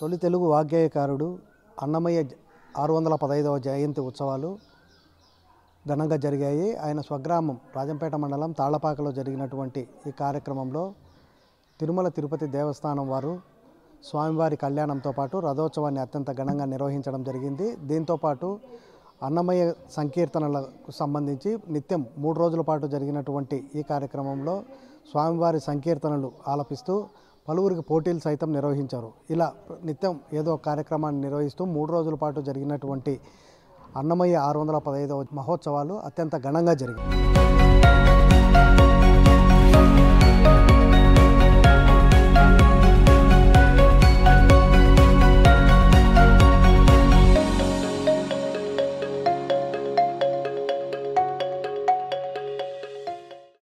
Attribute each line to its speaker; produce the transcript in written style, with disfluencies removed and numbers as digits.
Speaker 1: తొలి తెలుగు వాగ్గేయకారుడు అన్నమయ్య 615వ జయంతి ఉత్సవాలు ఘనంగా జరిగాయి. ఆయన స్వగ్రామం రాజంపేట మండలం తాళ్లపాకలో జరిగినటువంటి ఈ కార్యక్రమంలో తిరుమల తిరుపతి దేవస్థానం వారు స్వామివారి కళ్యాణంతో పాటు రథోత్సవాన్ని అత్యంత ఘనంగా నిర్వహించడం జరిగింది. దీంతోపాటు అన్నమయ్య సంకీర్తనలకు సంబంధించి నిత్యం 3 రోజుల పాటు జరిగినటువంటి ఈ కార్యక్రమంలో స్వామివారి సంకీర్తనలు ఆలపిస్తూ పలువురికి పోటీలు సైతం నిర్వహించారు. ఇలా నిత్యం ఏదో కార్యక్రమాన్ని నిర్వహిస్తూ 3 రోజుల పాటు జరిగినటువంటి అన్నమయ్య 615వ మహోత్సవాలు అత్యంత ఘనంగా జరిగాయి.